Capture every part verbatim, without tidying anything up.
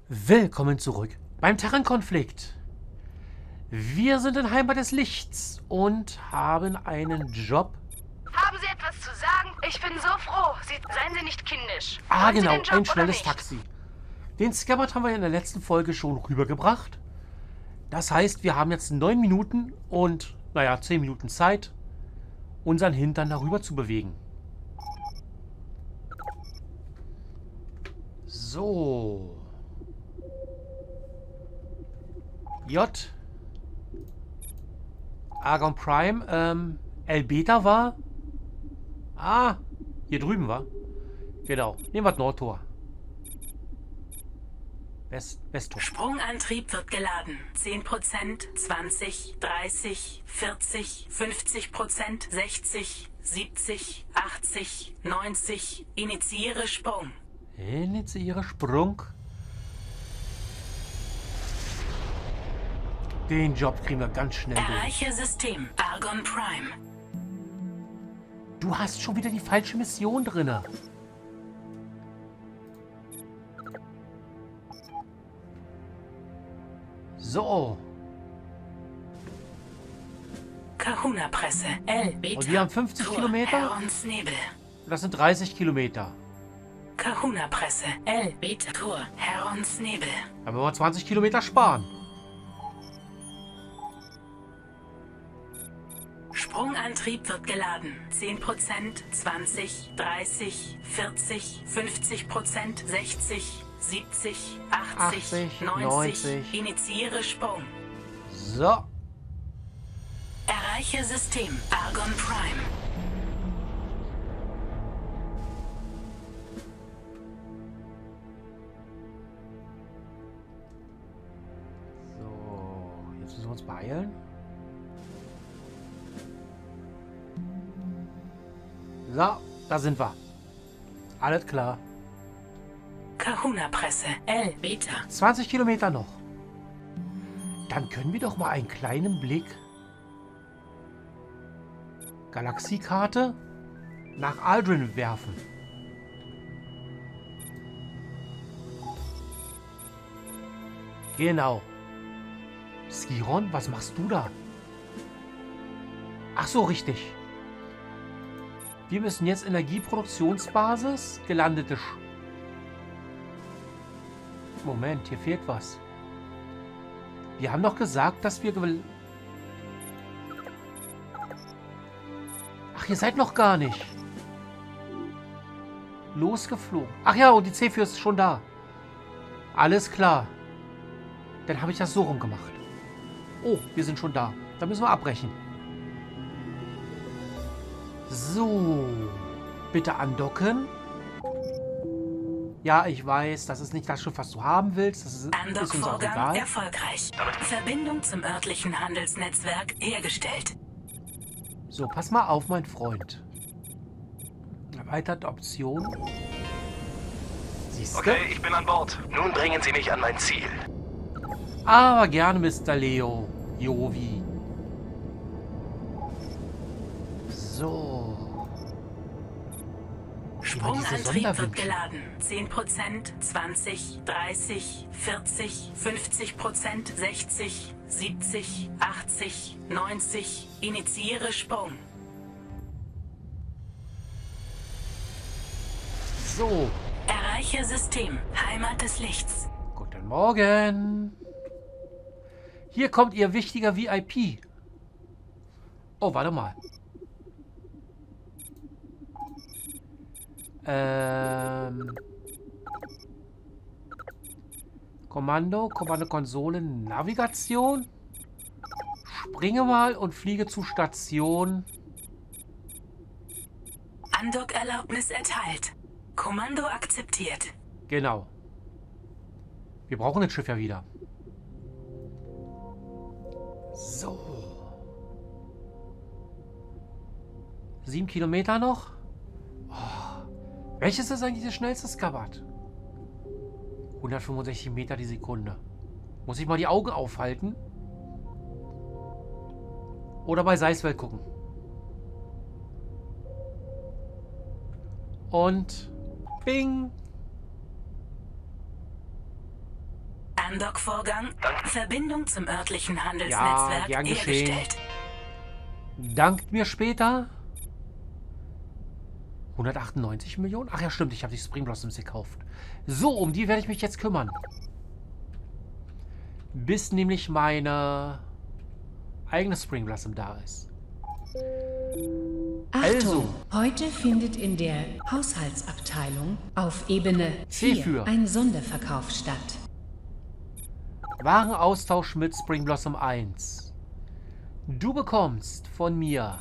Willkommen zurück beim Terran-Konflikt. Wir sind in Heimat des Lichts und haben einen Job. Haben Sie etwas zu sagen? Ich bin so froh. Sie, seien Sie nicht kindisch. Ah, Wollen Sie genau, den Job ein schnelles oder nicht? Taxi. Den Scabbard haben wir in der letzten Folge schon rübergebracht. Das heißt, wir haben jetzt neun Minuten und, naja, zehn Minuten Zeit, unseren Hintern darüber zu bewegen. So. J. Argon Prime. Ähm, L Beta war. Ah, hier drüben war. Genau. Nehmen wir das Nordtor. West, Westtor. Sprungantrieb wird geladen. zehn Prozent, zwanzig, dreißig, vierzig, fünfzig Prozent, sechzig, siebzig, achtzig, neunzig. Initiiere Sprung. Initiiere Sprung. Den Job kriegen wir ganz schnell durch. Erreiche System Argon Prime. Du hast schon wieder die falsche Mission drinne. So. Kahuna-Presse. L. Beta. Und wir haben fünfzig Tor. Kilometer. Herons Nebel. Das sind dreißig Kilometer. Kahuna-Presse. L. Beta. Tor. Herons Nebel. Dann wollen wir zwanzig Kilometer sparen. Sprungantrieb wird geladen. zehn Prozent, zwanzig, dreißig, vierzig, fünfzig Prozent, sechzig, siebzig, achtzig, achtzig, neunzig. neunzig. Initiiere Sprung. So. Erreiche System Argon Prime. So. Jetzt müssen wir uns beeilen. So, da sind wir. Alles klar. Kahuna-Presse. L. Beta. zwanzig Kilometer noch. Dann können wir doch mal einen kleinen Blick. Galaxiekarte nach Aldrin werfen. Genau. Skiron, was machst du da? Ach so, richtig. Wir müssen jetzt Energieproduktionsbasis, gelandete... Sch Moment, hier fehlt was. Wir haben doch gesagt, dass wir... Ach, ihr seid noch gar nicht. Losgeflogen. Ach ja, und die C vier ist schon da. Alles klar. Dann habe ich das so rum gemacht. Oh, wir sind schon da. Dann müssen wir abbrechen. So. Bitte andocken. Ja, ich weiß, das ist nicht das Schiff, was du haben willst. Das ist, ist uns auch Andockvorgang egal. erfolgreich. Verbindung zum örtlichen Handelsnetzwerk hergestellt. So, pass mal auf, mein Freund. Erweiterte Option. Siehst du? Okay, ich bin an Bord. Nun bringen Sie mich an mein Ziel. Aber gerne, Mister Leo. Jovi. So. Immer diese Sprungantrieb wird Sonderwünsche. geladen. zehn Prozent, zwanzig, dreißig, vierzig, fünfzig Prozent, sechzig, siebzig, achtzig, neunzig. Initiiere Sprung. So. Erreiche System Heimat des Lichts. Guten Morgen. Hier kommt Ihr wichtiger V I P. Oh, warte mal. Ähm. Kommando, Kommando-Konsole, Navigation. Springe mal und fliege zu Station. Andockerlaubnis erteilt. Kommando akzeptiert. Genau. Wir brauchen das Schiff ja wieder. So. Sieben Kilometer noch. Oh. Welches ist eigentlich das schnellste Scabbard? hundertfünfundsechzig Meter die Sekunde. Muss ich mal die Augen aufhalten? Oder bei Seiswelt gucken. Und Bing. Andock-Vorgang. Verbindung zum örtlichen Ja, Handelsnetzwerk gern geschehen. hergestellt. Dankt mir später. hundertachtundneunzig Millionen? Ach ja, stimmt, ich habe die Spring Blossoms gekauft. So, um die werde ich mich jetzt kümmern. Bis nämlich meine eigene Spring Blossom da ist. Achtung! Also. Heute findet in der Haushaltsabteilung auf Ebene C vier für. ein Sonderverkauf statt. Warenaustausch mit Spring Blossom eins. Du bekommst von mir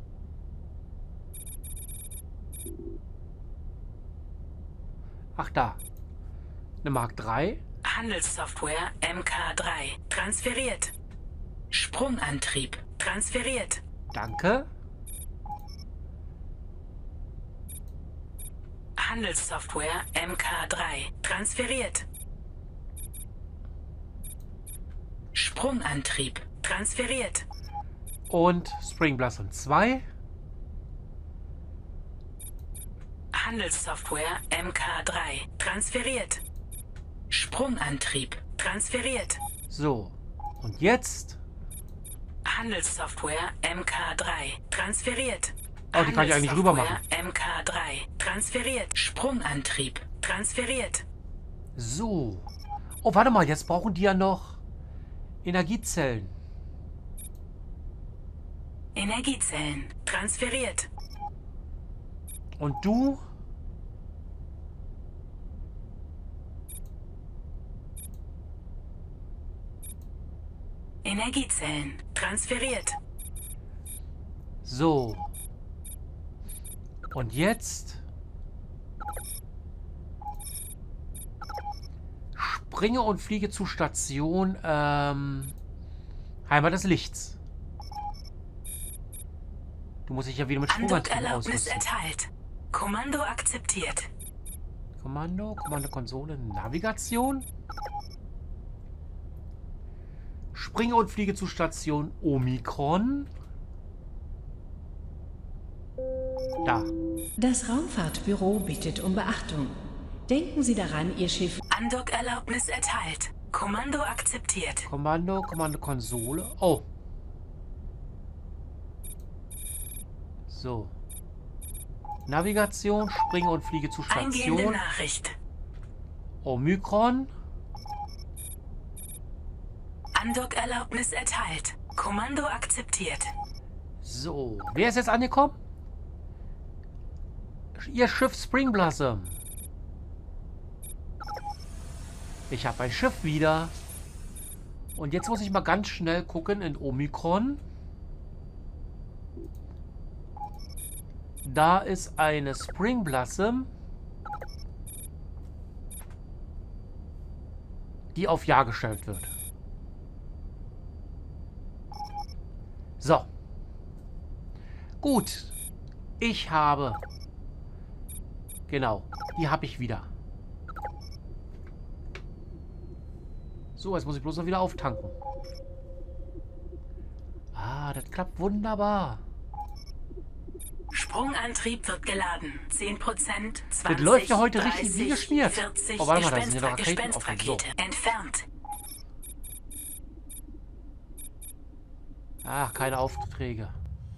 ach da, eine Mark drei. Handelssoftware M K drei. Transferiert. Sprungantrieb. Transferiert. Danke. Handelssoftware M K drei. Transferiert. Sprungantrieb. Transferiert. Und Spring Blossom zwei. Handelssoftware M K drei. Transferiert. Sprungantrieb. Transferiert. So, und jetzt? Handelssoftware M K drei. Transferiert. Oh, die kann ich eigentlich rüber machen. Handelssoftware M K drei. Transferiert. Sprungantrieb. Transferiert. So. Oh, warte mal, jetzt brauchen die ja noch Energiezellen. Energiezellen. Transferiert. Und du? Energiezellen. Transferiert. So. Und jetzt? Springe und fliege zur Station ähm, Heimat des Lichts. Du musst dich ja wieder mit Sprungantrieb Andock-Erlaubnis ausrüsten. erteilt. Kommando akzeptiert. Kommando, Kommandokonsole, Navigation. Springe und fliege zur Station Omikron. Da. Das Raumfahrtbüro bittet um Beachtung. Denken Sie daran, Ihr Schiff... Andock-Erlaubnis erteilt. Kommando akzeptiert. Kommando, Kommandokonsole. Oh. So. Navigation, springe und fliege zur Eingehende Station Nachricht. Omikron. Andock-Erlaubnis erteilt. Kommando akzeptiert. So. Wer ist jetzt angekommen? Ihr Schiff Spring Blossom. Ich habe ein Schiff wieder. Und jetzt muss ich mal ganz schnell gucken in Omikron. Da ist eine Spring Blossom, die auf Ja gestellt wird. So. Gut. Ich habe... Genau. Die habe ich wieder. So, jetzt muss ich bloß noch wieder auftanken. Ah, das klappt wunderbar. Sprungantrieb wird geladen. zehn Prozent, zwanzig, Das läuft ja heute richtig dreißig, wie geschmiert. vierzig, Oh, warte mal, da sind ja noch Gespenster- Raketen offen. Gespenstrakete. Entfernt. Ach, keine Aufträge.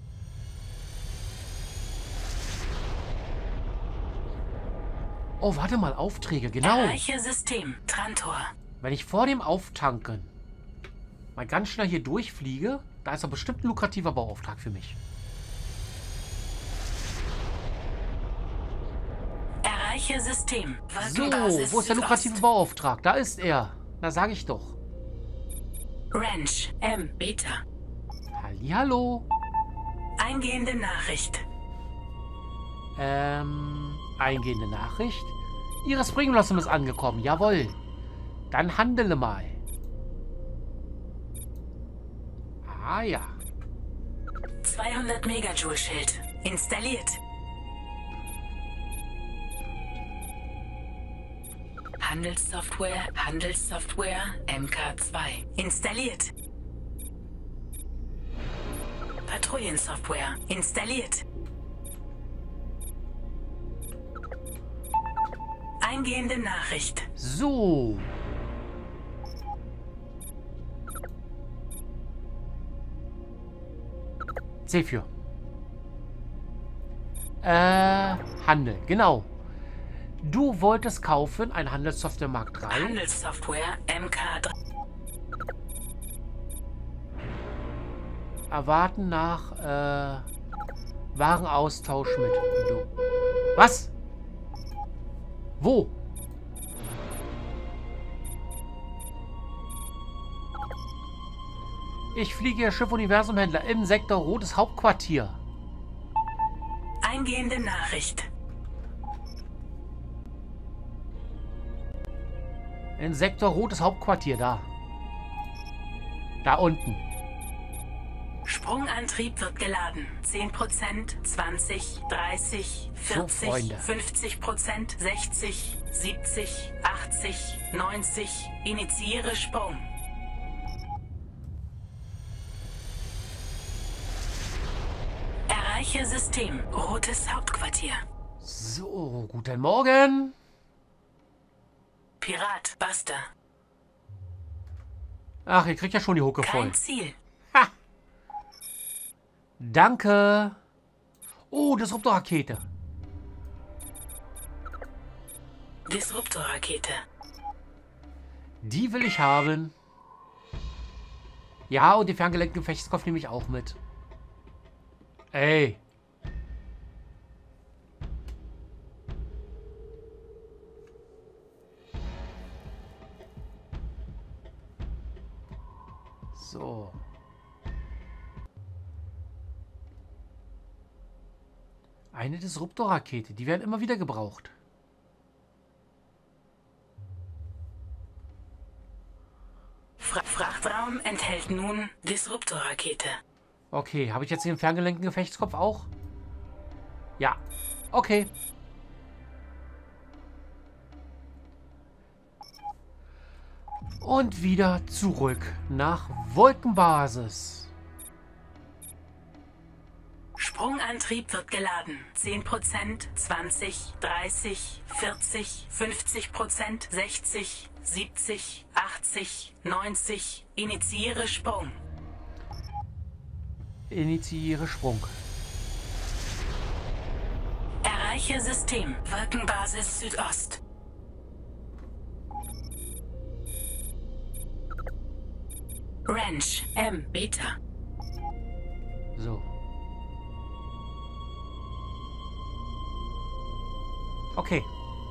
Oh, warte mal, Aufträge, genau. Erreiche System. Trantor. Wenn ich vor dem Auftanken mal ganz schnell hier durchfliege, da ist doch bestimmt ein lukrativer Bauauftrag für mich. Erreiche System. So, Wolkenbasis wo ist der lukrative Südost. Bauauftrag? Da ist er. Na, sag ich doch. Ranch. M. Beta. Hallihallo. Eingehende Nachricht. Ähm, eingehende Nachricht. Ihre Spring Blossom ist angekommen. Jawohl. Dann handele mal. Ah ja. zweihundert Megajoule Schild. Installiert. Handelssoftware, Handelssoftware, M K zwei. Installiert. Patrouillensoftware. Installiert. Eingehende Nachricht. So. C vier. Äh, Handel, genau. Du wolltest kaufen ein Handelssoftware Mark drei. Handelssoftware M K drei. Erwarten nach äh, Warenaustausch mit. Du. Was? Wo? Ich fliege Schiff Universumhändler im Sektor Rotes Hauptquartier. Eingehende Nachricht. In Sektor Rotes Hauptquartier, da. Da unten. Sprungantrieb wird geladen. zehn Prozent, zwanzig, dreißig, vierzig, Freunde. fünfzig Prozent, sechzig, siebzig, achtzig, neunzig. Initiiere Sprung. Erreiche System. Rotes Hauptquartier. So, guten Morgen. Pirat, Buster. Ach, ihr kriegt ja schon die Hucke voll. Kein Ziel. Ha! Danke. Oh, Disruptor-Rakete. Disruptor-Rakete. Die will ich haben. Ja, und den ferngelenkten Gefechtskopf nehme ich auch mit. Ey. So. Eine Disruptor-Rakete. Die werden immer wieder gebraucht. Fra Frachtraum enthält nun Disruptor-Rakete. Okay, habe ich jetzt den ferngelenkten Gefechtskopf auch? Ja. Okay. Und wieder zurück nach Wolkenbasis. Sprungantrieb wird geladen. zehn Prozent, zwanzig, dreißig, vierzig, fünfzig Prozent, sechzig, siebzig, achtzig, neunzig. Initiiere Sprung. Initiiere Sprung. Erreiche System. Wolkenbasis Südost. Ranch M Beta. So. Okay.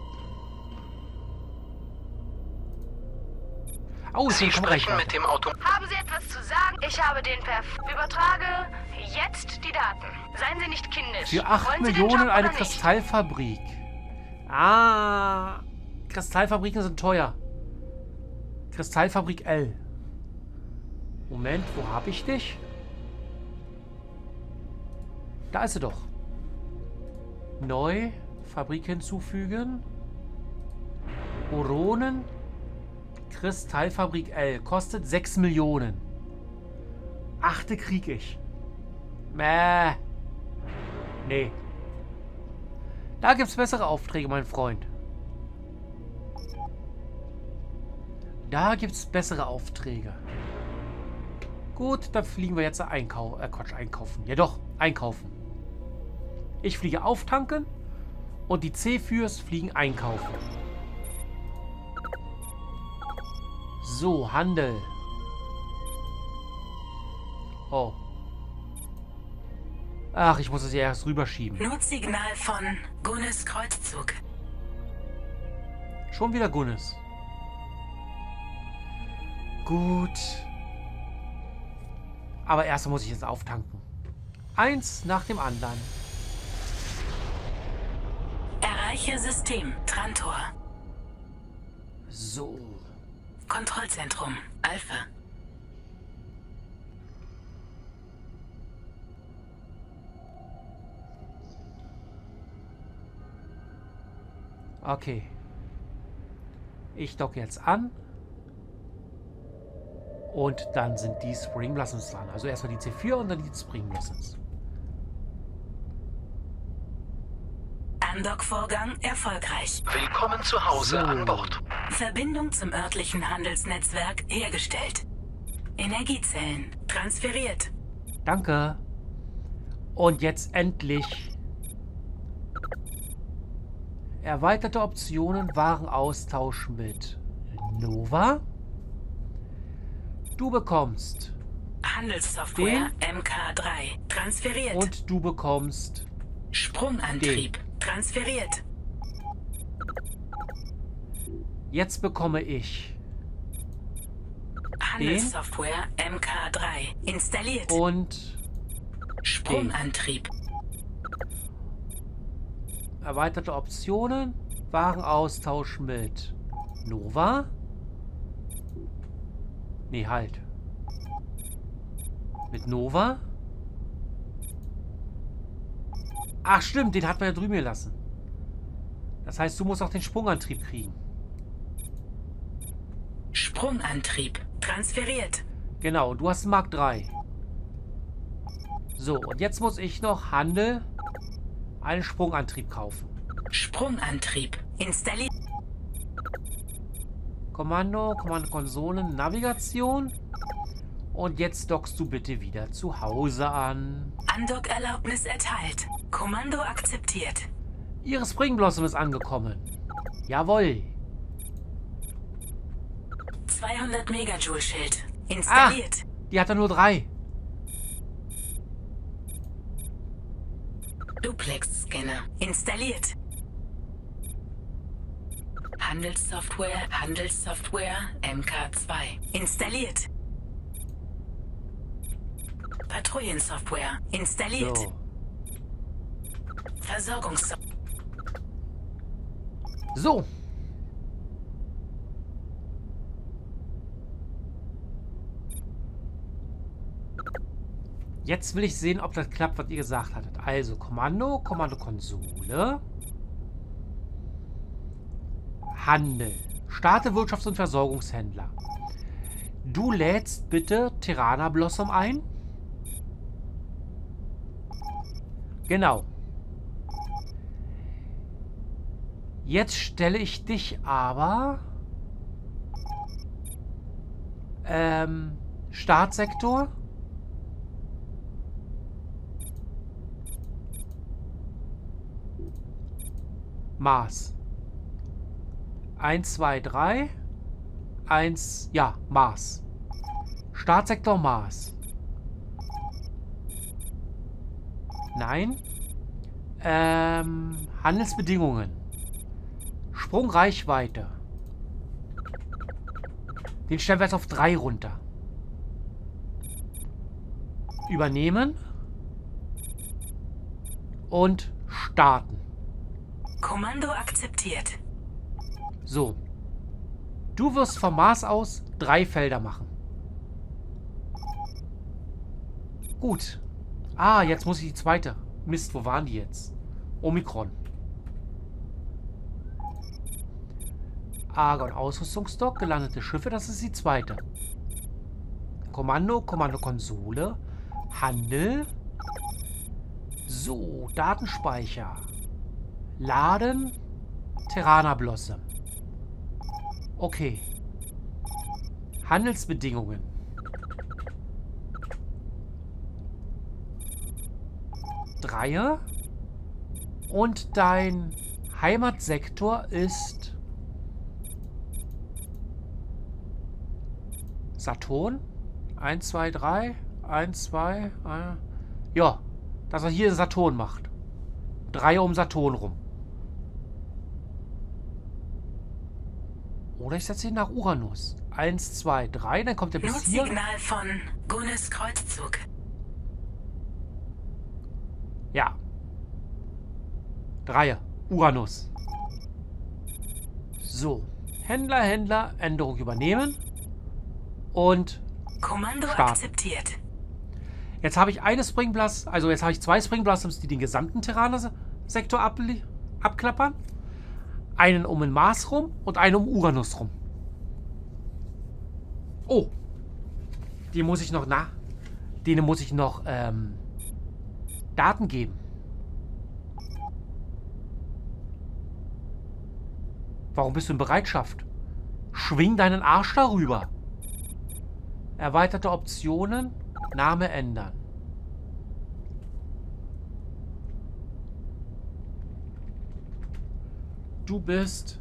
Oh, Sie sprechen mit dem Auto. Haben Sie etwas zu sagen? Ich habe den Perf. Übertrage jetzt die Daten. Seien Sie nicht kindisch. Für acht Wollen Sie den Millionen Job eine oder nicht? Kristallfabrik. Ah. Kristallfabriken sind teuer. Kristallfabrik L. Moment, wo habe ich dich? Da ist sie doch. Neu. Fabrik hinzufügen. Oronen. Kristallfabrik L. Kostet sechs Millionen. Achte krieg ich. Mäh. Nee. Da gibt's bessere Aufträge, mein Freund. Da gibt's bessere Aufträge. Gut, dann fliegen wir jetzt einkaufen. Äh, Quatsch, einkaufen. Ja doch, einkaufen. Ich fliege auftanken und die C viers fliegen einkaufen. So, Handel. Oh. Ach, ich muss es ja erst rüberschieben. Notsignal von Gunnes Kreuzzug. Schon wieder Gunnes. Gut. Aber erst muss ich jetzt auftanken. Eins nach dem anderen. Erreiche System. Trantor. So. Kontrollzentrum. Alpha. Okay. Ich docke jetzt an. Und dann sind die Spring Blossoms dran. Also erstmal die C vier und dann die Spring Blossoms. Andock-Vorgang erfolgreich. Willkommen zu Hause So. an Bord. Verbindung zum örtlichen Handelsnetzwerk hergestellt. Energiezellen transferiert. Danke. Und jetzt endlich. Erweiterte Optionen, Warenaustausch mit Nova. Du bekommst Handelssoftware M K drei. Transferiert. und du bekommst Sprungantrieb. Transferiert. jetzt bekomme ich Handelssoftware M K drei. Installiert. und Sprungantrieb. erweiterte Optionen, Warenaustausch mit Nova. Nee, halt. Mit Nova. Ach stimmt, den hat man ja drüben gelassen. Das heißt, du musst auch den Sprungantrieb kriegen. Sprungantrieb. Transferiert. Genau, du hast Mark drei. So, und jetzt muss ich noch Handel einen Sprungantrieb kaufen. Sprungantrieb. Installiert. Kommando, Kommando-Konsole, Navigation. Und jetzt dockst du bitte wieder zu Hause an. Andockerlaubnis erteilt. Kommando akzeptiert. Ihre Springblossom ist angekommen. Jawohl. zweihundert Megajoule Schild. Installiert. Die hat er nur drei. Duplex-Scanner. Installiert. Handelssoftware, Handelssoftware, M K zwei. Installiert. Patrouillensoftware. Installiert. So. Versorgungssoftware. So. Jetzt will ich sehen, ob das klappt, was ihr gesagt hattet. Also, Kommando, Kommando-Konsole. Handel. Starte Wirtschafts- und Versorgungshändler. Du lädst bitte Tirana Blossom ein. Genau. Jetzt stelle ich dich aber... Ähm... Startsektor. Mars. eins, zwei, drei. eins, ja, Mars. Startsektor Mars. Nein. Ähm, Handelsbedingungen. Sprungreichweite. Den stellen wir jetzt auf drei runter. Übernehmen. Und starten. Kommando akzeptiert. So. Du wirst vom Mars aus drei Felder machen. Gut. Ah, jetzt muss ich die zweite. Mist, wo waren die jetzt? Omikron. Argon Ausrüstungsstock, gelandete Schiffe, das ist die zweite. Kommando, Kommando-Konsole, Handel. So, Datenspeicher. Laden, Tirana Blossom. Okay. Handelsbedingungen. Dreier. Und dein Heimatsektor ist Saturn. eins, zwei, drei. eins, zwei. Ja, dass er hier Saturn macht. Drei um Saturn rum. Oder ich setze ihn nach Uranus. eins, zwei, drei. Dann kommt er bis hier. Notsignal von Gunnes Kreuzzug. Ja. Dreier. Uranus. So. Händler, Händler. Änderung übernehmen. Und Kommando starten. akzeptiert. Jetzt habe ich eine Springblast, also jetzt habe ich zwei Springblossoms, die den gesamten Tirana-Sektor ab, abklappern. Einen um den Mars rum und einen um Uranus rum. Oh. Die muss ich noch nach. Denen muss ich noch ähm, Daten geben. Warum bist du in Bereitschaft? Schwing deinen Arsch darüber. Erweiterte Optionen. Name ändern. Du bist...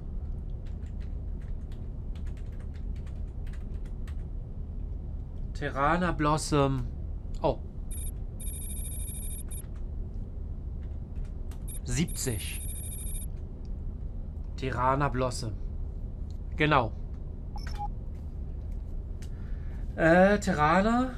Terraner Blossom. Oh. siebzig. Terraner Blossom. Genau. Äh, Terraner.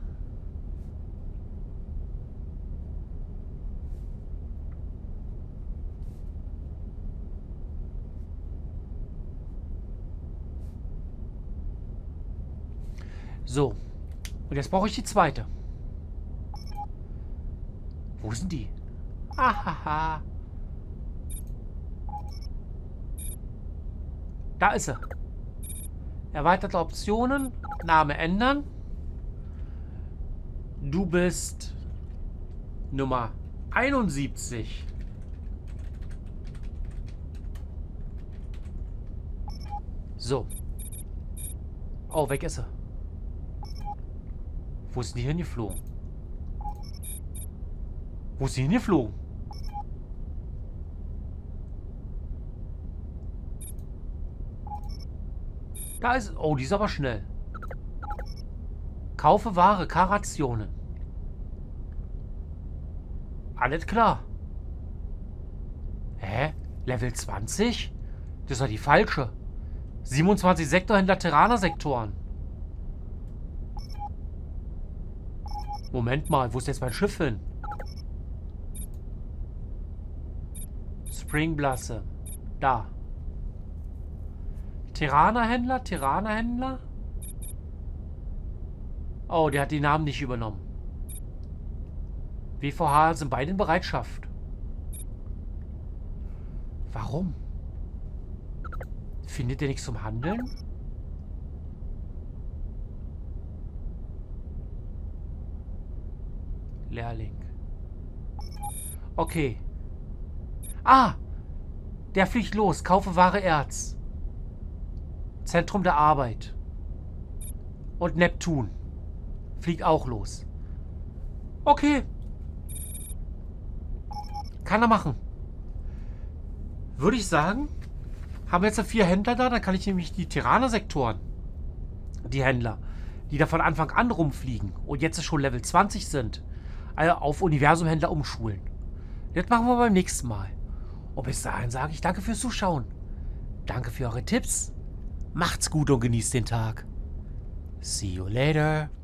So. Und jetzt brauche ich die zweite. Wo sind die? Ahaha. Da ist sie. Erweiterte Optionen. Name ändern. Du bist Nummer einundsiebzig. So. Oh, weg ist sie. Wo ist die hingeflogen? Wo ist die hingeflogen? Da ist... Oh, die ist aber schnell. Kaufe Ware, K-Rationen. Alles klar. Hä? Level zwanzig? Das ist doch die falsche. siebenundzwanzig Sektorhändler, Terraner-Sektoren. Moment mal, wo ist jetzt mein Schiff hin? Spring Blossom. Da. Terraner-Händler, Terraner-Händler. Oh, der hat die Namen nicht übernommen. W V H sind beide in Bereitschaft. Warum? Findet ihr nichts zum Handeln? Lehrling. Okay. Ah! Der fliegt los. Kaufe Ware Erz. Zentrum der Arbeit. Und Neptun. Fliegt auch los. Okay. Kann er machen. Würde ich sagen, haben wir jetzt vier Händler da, dann kann ich nämlich die Terraner-Sektoren, die Händler, die da von Anfang an rumfliegen und jetzt schon Level zwanzig sind, auf Universum-Händler umschulen. Das machen wir beim nächsten Mal. Und bis dahin sage ich danke fürs Zuschauen. Danke für eure Tipps. Macht's gut und genießt den Tag. See you later.